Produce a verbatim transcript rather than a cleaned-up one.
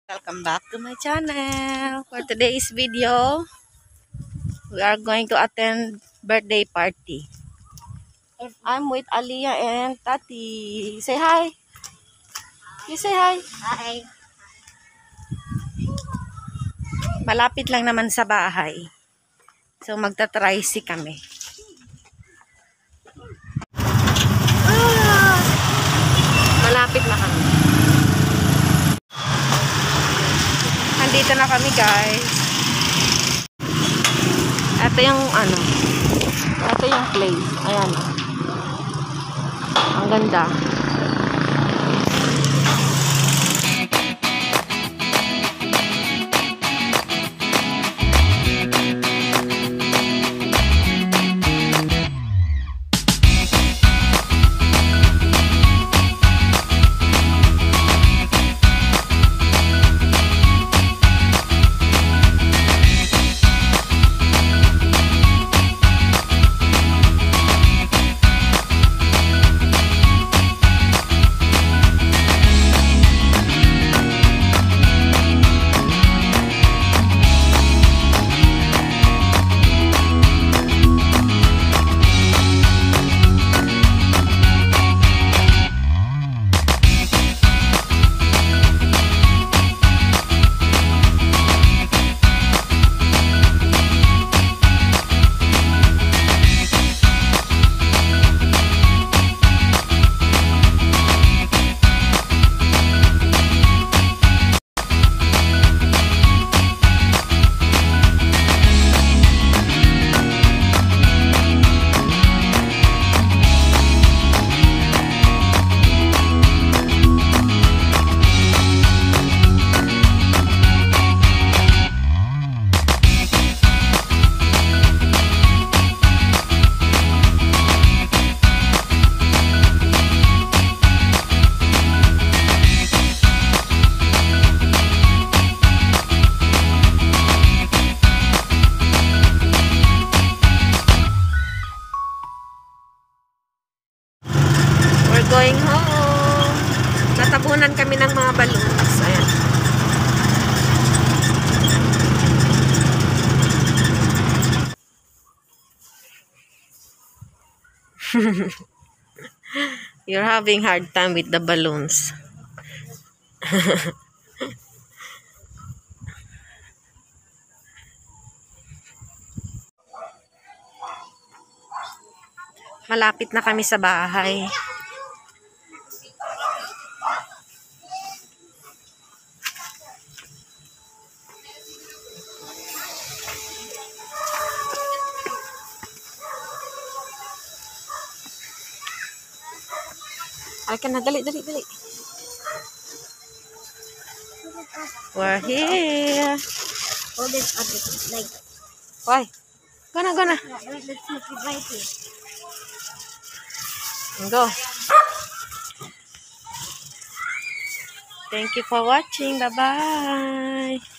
Welcome back to my channel. For today's video, we are going to attend birthday party. I'm with Aliyah and Tati. Say hi. You say hi. Hi. Malapit lang naman sa bahay. So magta-try-si kami. Ah, malapit na kami. Nandito na kami, guys. Ito yung ano. Ito yung place. Ayan. Ang ganda. Going home. Natabunan kami ng mga balloons. Ayan. You're having hard time with the balloons. Malapit na kami sa bahay. Ay ka na, dali, dali, dali. We're here. Hold it up like. Why? Gonna, gonna. Let's make it right here. Go. Thank you for watching. Bye-bye.